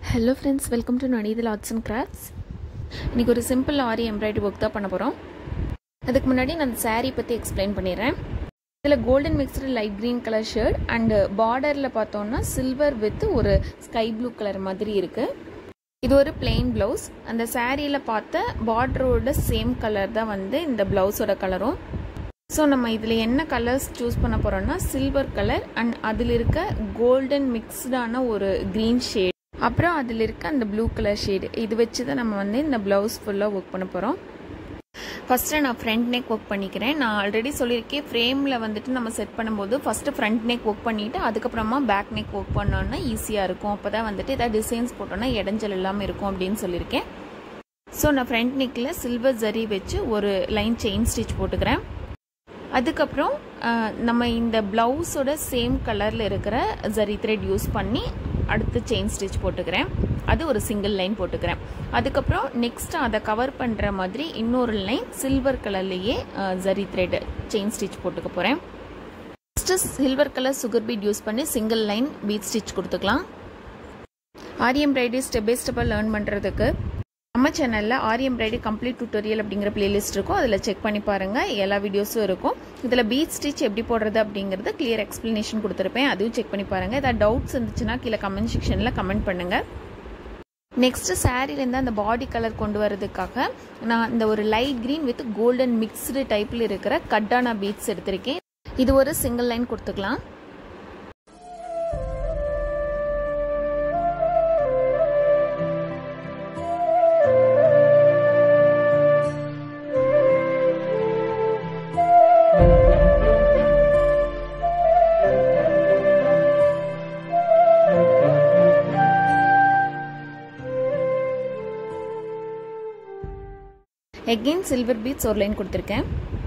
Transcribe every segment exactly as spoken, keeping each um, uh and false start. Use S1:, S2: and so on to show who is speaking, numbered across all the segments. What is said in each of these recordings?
S1: Hello friends, welcome to Naniyidhazh Arts and Crafts. இன்னைக்கு ஒரு simple ஆரி embroidery work தான் பண்ண போறோம். அதுக்கு முன்னாடி நான் saree பத்தி எக்ஸ்பிளைன் பண்ணிறேன். இதுல golden mixed light green color shade and borderல பார்த்தோம்னா silver with ஒரு sky blue color மாதிரி இருக்கு. இது ஒரு plain blouse. அந்த sareeல பார்த்த borderோட same color தான் வந்து இந்த blouseோட கலரும். So நம்ம இதுல என்ன கலர்ஸ் சூஸ் பண்ண போறோம்னா silver color and அதில இருக்க golden mixed ஆன ஒரு green shade. அப்புறம் அதில் இருக்க அந்த ப்ளூ கலர் ஷேட் இது வச்சு தான் நம்ம வந்து இந்த ப்ளவுஸ் ஃபுல்லாக ஒர்க் பண்ண போகிறோம். ஃபஸ்ட்டு நான் ஃப்ரண்ட் நெக் ஒர்க் பண்ணிக்கிறேன். நான் ஆல்ரெடி சொல்லியிருக்கேன் ஃப்ரேமில் வந்துட்டு நம்ம செட் பண்ணும்போது ஃபஸ்ட்டு ஃப்ரண்ட் நெக் ஒர்க் பண்ணிவிட்டு அதுக்கப்புறமா பேக் நெக் ஒர்க் பண்ணோன்னா ஈஸியாக இருக்கும். அப்போ தான் வந்துட்டு ஏதாவது டிசைன்ஸ் போட்டோன்னா இடைஞ்சல் இல்லாமல் இருக்கும் அப்படின்னு சொல்லியிருக்கேன். ஸோ நான் ஃப்ரண்ட் நெக்கில் சில்வர் ஜரி வச்சு ஒரு லைன் செயின் ஸ்டிச் போட்டுக்கிறேன். அதுக்கப்புறம் நம்ம இந்த ப்ளவுஸோட சேம் கலரில் இருக்கிற ஜரி த்ரெட் யூஸ் பண்ணி அடுத்து செயின் ஸ்டிச் போட்டுக்கிறேன். அது ஒரு சிங்கிள் லைன் போட்டுக்கிறேன். அதுக்கப்புறம் நெக்ஸ்ட் அதை கவர் பண்ணுற மாதிரி இன்னொரு லைன் சில்வர் கலர்லேயே ஜரி த்ரெட் செயின் ஸ்டிச் போட்டுக்க போகிறேன். First silver colour sugar bead use பண்ணி சிங்கிள் லைன் பீட் ஸ்டிச் கொடுத்துக்கலாம். ஆரி எம்ப்ராய்டரி ஸ்டெப் பை ஸ்டெப்பாக லேர்ன் பண்ணுறதுக்கு நம்ம சேனலில் ஆரி எம்ப்ராய்டரி கம்ப்ளீட் டியூட்டோரியல் அப்படிங்கிற பிளேலிஸ்ட் இருக்கும். அதில் செக் பண்ணி பாருங்கள், எல்லா வீடியோஸும் இருக்கும். இதில் பீட் ஸ்டிச் எப்படி போடுறது அப்படிங்கிறது கிளியர் எக்ஸ்பிளனேஷன் கொடுத்துருப்பேன், அதையும் செக் பண்ணி பாருங்கள். ஏதாவது டவுட்ஸ் இருந்துச்சுன்னா கீழே கமெண்ட் செக்ஷனில் கமெண்ட் பண்ணுங்கள். நெக்ஸ்ட் சாரீலேருந்து அந்த பாடி கலர் கொண்டு வரதுக்காக நான் இந்த ஒரு light green with golden mixed டைப்பில் இருக்கிற கட்டான பீட்ஸ் எடுத்திருக்கேன். இது ஒரு சிங்கிள் லைன் கொடுத்துக்கலாம். எகெயின் சில்வர் பீட்ஸ் ஒரு லைன் கொடுத்துருக்கேன்.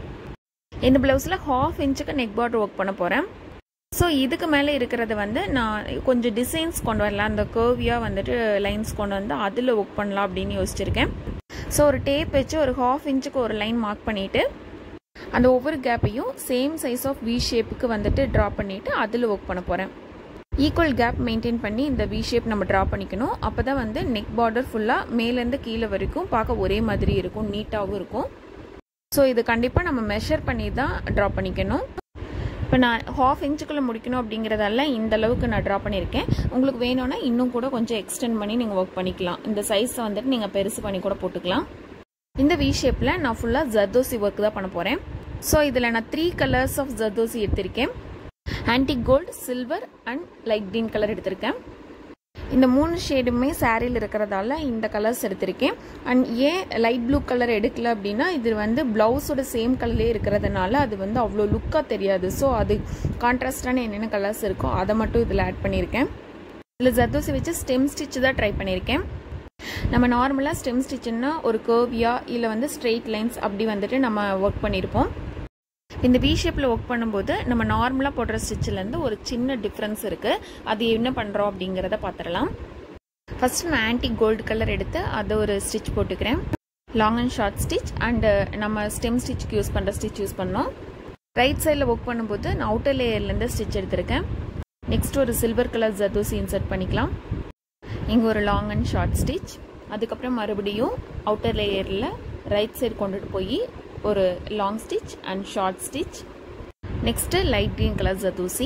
S1: இந்த ப்ளவுஸில் ஹாஃப் இன்ச்சுக்கு நெக் பார்டர் ஒர்க் பண்ண போகிறேன். ஸோ இதுக்கு மேலே இருக்கிறத வந்து நான் கொஞ்சம் டிசைன்ஸ் கொண்டு வரலாம், அந்த கர்வியாக வந்துட்டு லைன்ஸ் கொண்டு வந்து அதில் ஒர்க் பண்ணலாம் அப்படின்னு யோசிச்சிருக்கேன். ஸோ ஒரு டேப் வச்சு ஒரு ஹாஃப் இன்ச்சுக்கு ஒரு லைன் மார்க் பண்ணிவிட்டு அந்த ஒவ்வொரு கேப்பையும் சேம் சைஸ் ஆஃப் வி ஷேப்புக்கு வந்துட்டு ட்ரா பண்ணிவிட்டு அதில் ஒர்க் பண்ண போகிறேன். ஈக்குவல் கேப் மெயின்டைன் பண்ணி இந்த வி ஷேப் நம்ம ட்ரா பண்ணிக்கணும். அப்போ தான் வந்து நெக் பார்டர் ஃபுல்லாக மேலேருந்து கீழே வரைக்கும் பார்க்க ஒரே மாதிரி இருக்கும், நீட்டாகவும் இருக்கும். ஸோ இது கண்டிப்பாக நம்ம மெஷர் பண்ணி தான் ட்ரா பண்ணிக்கணும். இப்போ நான் ஹாஃப் இன்ச்சுக்குள்ளே முடிக்கணும் அப்படிங்கிறதால இந்த அளவுக்கு நான் ட்ரா பண்ணியிருக்கேன். உங்களுக்கு வேணும்னா இன்னும் கூட கொஞ்சம் எக்ஸ்டெண்ட் பண்ணி நீங்கள் ஒர்க் பண்ணிக்கலாம். இந்த சைஸை வந்துட்டு நீங்கள் பெருசு பண்ணி கூட போட்டுக்கலாம். இந்த வி ஷேப்பில் நான் ஃபுல்லாக ஜர்தோசி ஒர்க் தான் பண்ண போகிறேன். ஸோ இதில் நான் த்ரீ கலர்ஸ் ஆஃப் ஜர்தோசி எடுத்திருக்கேன். Antique gold, silver and light green colour எடுத்திருக்கேன். இந்த மூணு ஷேடுமே சாரியில் இருக்கிறதால இந்த கலர்ஸ் எடுத்திருக்கேன். அண்ட் ஏன் லைட் ப்ளூ கலர் எடுக்கல அப்படின்னா இது வந்து ப்ளவுஸோட சேம் கலர்லேயே இருக்கிறதுனால அது வந்து அவ்வளோ லுக்காக தெரியாது. ஸோ அது கான்ட்ராஸ்டான என்னென்ன கலர்ஸ் இருக்கோ அதை மட்டும் இதில் ஆட் பண்ணியிருக்கேன். இதில் ஜர்தோசி வச்சு ஸ்டெம் ஸ்டிச் தான் ட்ரை பண்ணியிருக்கேன். நம்ம நார்மலாக ஸ்டெம் ஸ்டிச்சுன்னா ஒரு கர்வியாக இல்லை வந்து ஸ்ட்ரெயிட் லைன்ஸ் அப்படி வந்துட்டு நம்ம ஒர்க் பண்ணியிருப்போம். இந்த வி ஷேப்பில் ஒர்க் பண்ணும்போது நம்ம நார்மலாக போடுற ஸ்டிச்சிலேருந்து ஒரு சின்ன டிஃப்ரென்ஸ் இருக்குது. அது என்ன பண்ணுறோம் அப்படிங்கிறத பார்த்துடலாம். ஃபஸ்ட்டு நான் ஆன்டிக் கோல்டு கலர் எடுத்து அதை ஒரு ஸ்டிச் போட்டுக்கிறேன். Long and short stitch and நம்ம ஸ்டெம் ஸ்டிச்சுக்கு யூஸ் பண்ணுற ஸ்டிச் யூஸ் பண்ணோம். ரைட் சைடில் ஒர்க் பண்ணும்போது நான் அவுட்டர் லேயர்லேருந்து ஸ்டிச் எடுத்திருக்கேன். நெக்ஸ்ட் ஒரு சில்வர் கலர் ஜர்தோசி இன்சர்ட் பண்ணிக்கலாம். இங்கே ஒரு லாங் அண்ட் ஷார்ட் ஸ்டிச். அதுக்கப்புறம் மறுபடியும் அவுட்டர் லேயரில் ரைட் சைடு கொண்டுட்டு போய் ஒரு long stitch and short stitch. Next light green colour zardosi.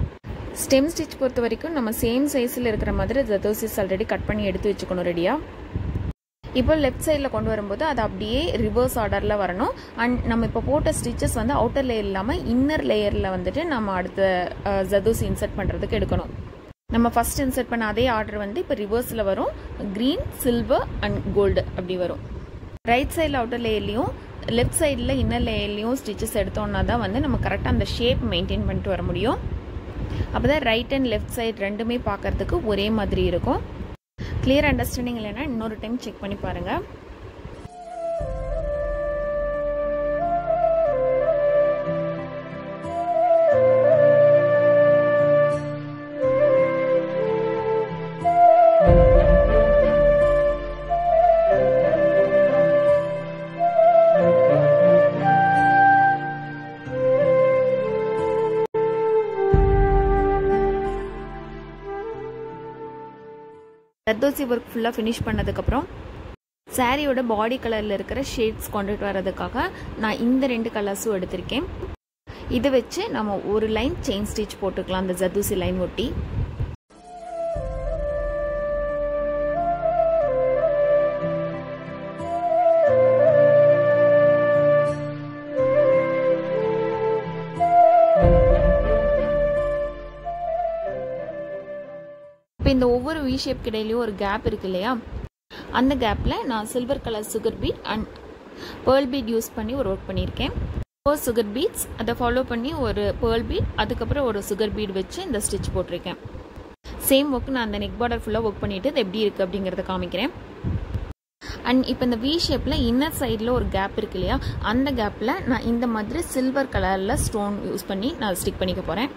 S1: Stem stitch பொறுத்த வரைக்கும் நம்ம சேம் சைஸில் இருக்கிற மாதிரி ஜர்தோசிஸ் ஆல்ரெடி கட் பண்ணி எடுத்து வச்சுக்கணும் ரெடியாக. இப்போ லெஃப்ட் சைடில் கொண்டு வரும்போது அது அப்படியே ரிவர்ஸ் ஆர்டரில் வரணும். அண்ட் நம்ம இப்போ போட்ட ஸ்டிச்சஸ் வந்து அவுட்டர் லேயர் இல்லாமல் இன்னர் லேயரில் வந்துட்டு நம்ம அடுத்த ஜர்தோசி இன்சர்ட் பண்ணுறதுக்கு எடுக்கணும். நம்ம ஃபஸ்ட் இன்சர்ட் பண்ண அதே ஆர்டர் வந்து இப்போ ரிவர்ஸில் வரும். க்ரீன், சில்வர் அண்ட் கோல்டு அப்படி வரும். ரைட் சைடில் அவுட்டர் லேயர்லேயும் லெஃப்ட் சைடில் இன்னர் லேயர்லேயும் ஸ்டிச்சஸ் எடுத்தோன்னா தான் வந்து நம்ம கரெக்டாக அந்த ஷேப் மெயின்டைன் பண்ணிட்டு வர முடியும். அப்போ தான் ரைட் அண்ட் லெஃப்ட் சைடு ரெண்டுமே பார்க்கறதுக்கு ஒரே மாதிரி இருக்கும். கிளியர் அண்டர்ஸ்டாண்டிங் இல்லைன்னா இன்னொரு டைம் செக் பண்ணி பாருங்கள். ஜர்தோசி ஒர்க் ஃபுல்லாக ஃபினிஷ் பண்ணதுக்கப்புறம் சாரியோட பாடி கலரில் இருக்கிற ஷேட்ஸ் கொண்டுட்டு வரதுக்காக நான் இந்த ரெண்டு கலர்ஸும் எடுத்திருக்கேன். இதை வச்சு நம்ம ஒரு லைன் செயின் ஸ்டிச் போட்டுக்கலாம் அந்த ஜர்தோசி லைன் ஒட்டி. இப்போ இந்த ஒவ்வொரு வி ஷேப் கிடையிலையும் ஒரு கேப் இருக்கு இல்லையா, அந்த கேப்பில் நான் silver colour sugar bead and pearl bead use பண்ணி ஒரு ஒர்க் பண்ணியிருக்கேன். ஃபோர் சுகர் பீட்ஸ், அதை ஃபாலோ பண்ணி ஒரு பேர்ல் பீட், அதுக்கப்புறம் ஒரு சுகர் பீட் வச்சு இந்த ஸ்டிச் போட்டிருக்கேன். சேம் ஒர்க் நான் அந்த நெக் பார்டர் ஃபுல்லாக ஒர்க் பண்ணிவிட்டு இது எப்படி இருக்குது அப்படிங்கிறத காமிக்கிறேன். அண்ட் இப்போ இந்த வி ஷேப்பில் இன்னர் சைடில் ஒரு கேப் இருக்கு இல்லையா, அந்த கேப்பில் நான் இந்த மாதிரி சில்வர் கலரில் ஸ்டோன் யூஸ் பண்ணி நான் ஸ்டிக் பண்ணிக்க போகிறேன்.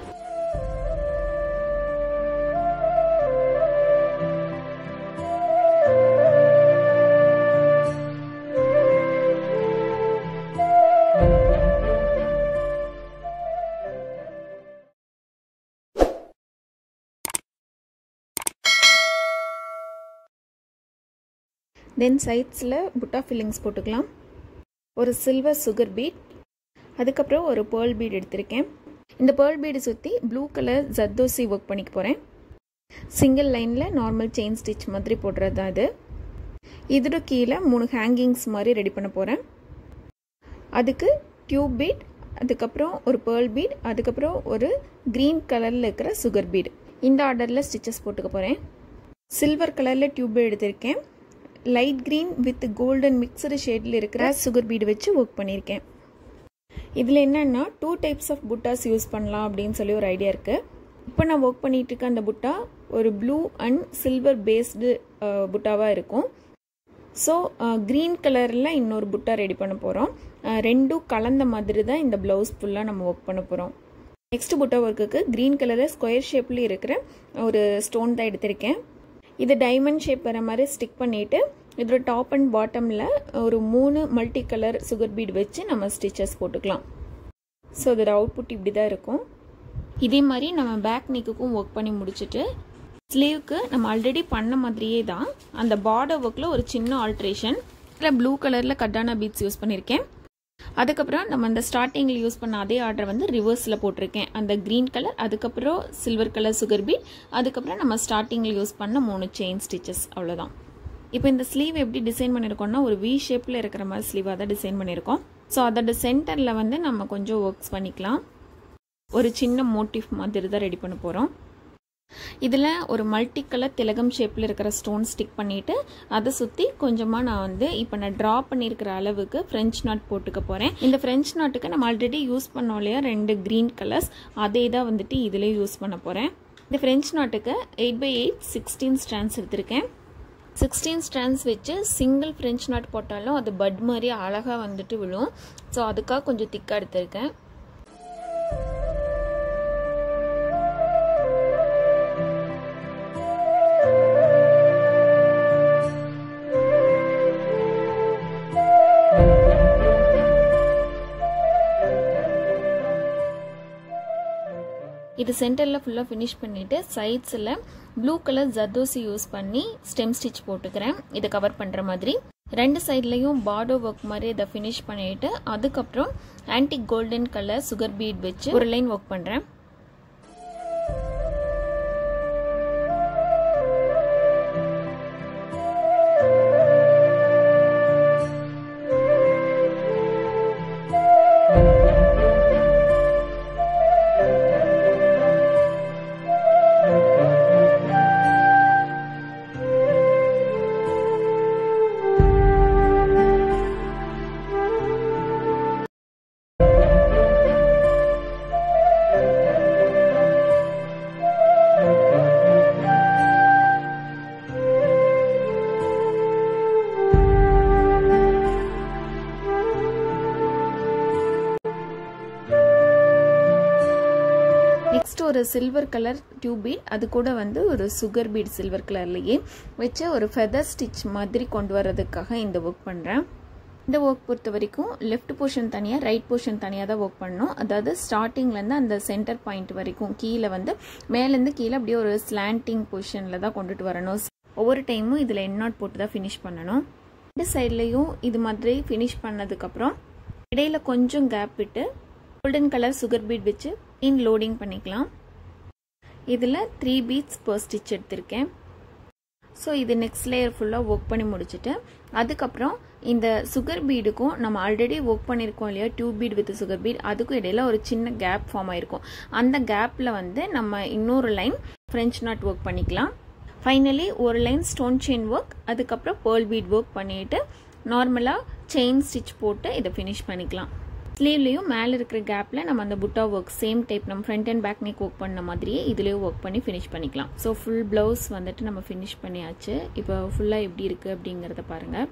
S1: தென் சைட்ஸில் புட்டா ஃபில்லிங்ஸ் போட்டுக்கலாம். ஒரு சில்வர் சுகர் பீட், அதுக்கப்புறம் ஒரு பேர்ல் பீட் எடுத்திருக்கேன். இந்த பேர்ல் பீடு சுற்றி ப்ளூ கலர் ஜர்தோசி ஒர்க் பண்ணிக்க போகிறேன். சிங்கிள் லைனில் நார்மல் செயின் ஸ்டிச் மாதிரி போடுறது தான் இது. இதோட கீழே மூணு ஹேங்கிங்ஸ் மாதிரி ரெடி பண்ண போகிறேன். அதுக்கு டியூப் பீட், அதுக்கப்புறம் ஒரு பேர்ல் பீட், அதுக்கப்புறம் ஒரு க்ரீன் கலரில் இருக்கிற சுகர் பீட். இந்த ஆர்டரில் ஸ்டிச்சஸ் போட்டுக்க போகிறேன். சில்வர் கலரில் டியூப் பீட் எடுத்திருக்கேன். Light green with golden mixed ஷேடில் இருக்கிற சுகர் பீடு வச்சு ஒர்க் பண்ணியிருக்கேன். இதில் என்னென்னா two types of buttas use பண்ணலாம் அப்படின்னு சொல்லி ஒரு ஐடியா இருக்குது. இப்போ நான் ஒர்க் பண்ணிகிட்டு இருக்க அந்த புட்டா ஒரு ப்ளூ அண்ட் சில்வர் பேஸ்டு புட்டாவாக இருக்கும். ஸோ க்ரீன் கலரில் இன்னொரு புட்டா ரெடி பண்ண போகிறோம். ரெண்டும் கலந்த மாதிரி தான் இந்த ப்ளவுஸ் ஃபுல்லாக நம்ம ஒர்க் பண்ண போகிறோம். நெக்ஸ்ட் புட்டா ஒர்க்குக்கு க்ரீன் கலரில் ஸ்கொயர் ஷேப்பில் இருக்கிற ஒரு ஸ்டோன் தான் எடுத்திருக்கேன். இது டைமண்ட் ஷேப் வர மாதிரி ஸ்டிக் பண்ணிவிட்டு இதோட டாப் அண்ட் பாட்டமில் ஒரு மூணு மல்டி கலர் சுகர் பீட் வச்சு நம்ம ஸ்டிச்சஸ் போட்டுக்கலாம். ஸோ இதோட அவுட்புட் இப்படி தான் இருக்கும். இதே மாதிரி நம்ம பேக் நெக்குக்கும் ஒர்க் பண்ணி முடிச்சுட்டு ஸ்லீவுக்கு நம்ம ஆல்ரெடி பண்ண மாதிரியே தான் அந்த பார்டர் ஒர்க்கில் ஒரு சின்ன ஆல்ட்ரேஷன். இதில் ப்ளூ கலரில் கட்டான பீட்ஸ் யூஸ் பண்ணியிருக்கேன். அதுக்கப்புறம் நம்ம அந்த ஸ்டார்டிங்கில் யூஸ் பண்ண அதே ஆர்டர் வந்து ரிவர்ஸில் போட்டிருக்கேன். அந்த க்ரீன் கலர், அதுக்கப்புறம் சில்வர் கலர் சுகர் பீட், அதுக்கப்புறம் நம்ம ஸ்டார்டிங்கில் யூஸ் பண்ண மூணு செயின் ஸ்டிச்சஸ், அவ்வளோதான். இப்போ இந்த ஸ்லீவ் எப்படி டிசைன் பண்ணியிருக்கோம்னா ஒரு வி ஷேப்பில் இருக்கிற மாதிரி ஸ்லீவாக தான் டிசைன் பண்ணியிருக்கோம். ஸோ அதோட சென்டரில் வந்து நம்ம கொஞ்சம் ஒர்க்ஸ் பண்ணிக்கலாம். ஒரு சின்ன மோட்டிவ் மாதிரி தான் ரெடி பண்ண போகிறோம். இதில் ஒரு மல்டி கலர் திலகம் ஷேப்பில் இருக்கிற ஸ்டோன் ஸ்டிக் பண்ணிவிட்டு அதை சுற்றி கொஞ்சமாக நான் வந்து இப்போ நான் ட்ரா பண்ணியிருக்கிற அளவுக்கு ஃப்ரெஞ்ச் நாட் போட்டுக்க போகிறேன். இந்த ஃப்ரெஞ்ச் நாட்டுக்கு நம்ம ஆல்ரெடி யூஸ் பண்ணோம் இல்லையா ரெண்டு க்ரீன் கலர்ஸ், அதே தான் வந்துட்டு இதில் யூஸ் பண்ண போகிறேன். இந்த ஃப்ரெஞ்ச் நாட்டுக்கு eight by eight sixteen strands எடுத்திருக்கேன். சிக்ஸ்டீன் ஸ்ட்ராண்ட்ஸ் வச்சு சிங்கிள் ஃப்ரெஞ்ச் நாட் போட்டாலும் அது பட் மாதிரி அழகாக வந்துட்டு விழும். ஸோ அதுக்காக கொஞ்சம் திக்காக எடுத்திருக்கேன். இது சென்டரில் ஃபுல்லாக ஃபினிஷ் பண்ணிவிட்டு சைட்ஸில் ப்ளூ கலர் ஜர்தோசி யூஸ் பண்ணி ஸ்டெம் ஸ்டிச் போட்டுக்கிறேன். இதை கவர் பண்ணுற மாதிரி ரெண்டு சைட்லேயும் பார்டர் ஒர்க் மாதிரி இதை ஃபினிஷ் பண்ணிவிட்டு அதுக்கப்புறம் antique golden colour sugar bead வச்சு ஒரு லைன் ஒர்க் பண்ணுறேன். ஒரு சில்வர் கலர் டியூப் பீட், அது கூட வந்து ஒரு சுகர் பீட் சில்வர் கலர்லயே வச்சு ஒரு ஃபெதர் ஸ்டிச் மாதிரி கொண்டு வரதுக்காக இந்த ஒர்க் பண்ணுறேன். இந்த ஒர்க் பொறுத்த வரைக்கும் லெஃப்ட் போர்ஷன் தனியாக ரைட் போர்ஷன் தனியாக தான் ஒர்க் பண்ணணும். அதாவது ஸ்டார்டிங்லேருந்து அந்த சென்டர் பாயிண்ட் வரைக்கும் கீழே வந்து மேலேருந்து கீழே அப்படியே ஒரு ஸ்லாண்டிங் பொசிஷனில் தான் கொண்டுட்டு வரணும். ஒவ்வொரு டைமும் இதில் எண்ட் நாட் போட்டு தான் ஃபினிஷ் பண்ணணும். ரெண்டு சைட்லேயும் இது மாதிரி ஃபினிஷ் பண்ணதுக்கப்புறம் இடையில கொஞ்சம் கேப் விட்டு கோல்டன் கலர் சுகர் பீட் வச்சு இன் லோடிங் பண்ணிக்கலாம். இதில் த்ரீ பீட்ஸ் பர் ஸ்டிச் எடுத்திருக்கேன். ஸோ இது நெக்ஸ்ட் லேயர் ஃபுல்லாக ஒர்க் பண்ணி முடிச்சுட்டு அதுக்கப்புறம் இந்த சுகர் பீடுக்கும் நம்ம ஆல்ரெடி ஒர்க் பண்ணியிருக்கோம் இல்லையா, two bead with sugar bead, அதுக்கும் இடையில ஒரு சின்ன கேப் ஃபார்ம் ஆயிருக்கும். அந்த கேப்பில் வந்து நம்ம இன்னொரு லைன் ஃப்ரெஞ்ச் நாட் ஒர்க் பண்ணிக்கலாம். ஃபைனலி ஒரு லைன் ஸ்டோன் செயின் ஒர்க், அதுக்கப்புறம் பேர்ல் பீட் ஒர்க் பண்ணிட்டு நார்மலாக செயின் ஸ்டிச் போட்டு இதை ஃபினிஷ் பண்ணிக்கலாம். ஸ்லீவ்லேயும் மேலே இருக்கிற கேப்பில் நம்ம அந்த புட்டா ஒர்க் சேம் டைப் நம்ம front and back neck work பண்ண மாதிரியே இதுலேயும் ஒர்க் பண்ணி ஃபினிஷ் பண்ணிக்கலாம். ஸோ ஃபுல் ப்ளவுஸ் வந்துட்டு நம்ம ஃபினிஷ் பண்ணியாச்சு. இப்போ ஃபுல்லாக எப்படி இருக்குது அப்படிங்கிறத பாருங்கள்.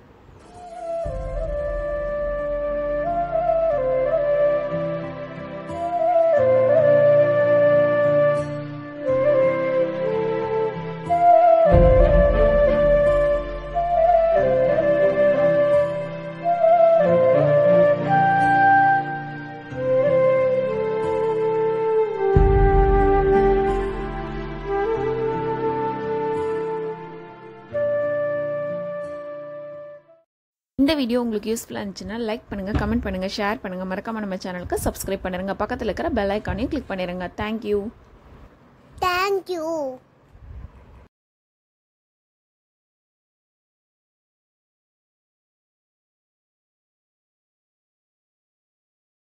S1: இந்த வீடியோ உங்களுக்கு யூஸ்ஃபுல்லாக இருந்துச்சுன்னா லைக் பண்ணுங்கள், கமெண்ட் பண்ணுங்கள், ஷேர் பண்ணுங்கள், மறக்காம நம்ம சேனலுக்கு சப்ஸ்கிரைப் பண்ணுங்க, பக்கத்தில் இருக்கிற பெல் ஐக்கானையும் கிளிக் பண்ணிடுங்க. தேங்க்யூ.
S2: தேங்க்யூ.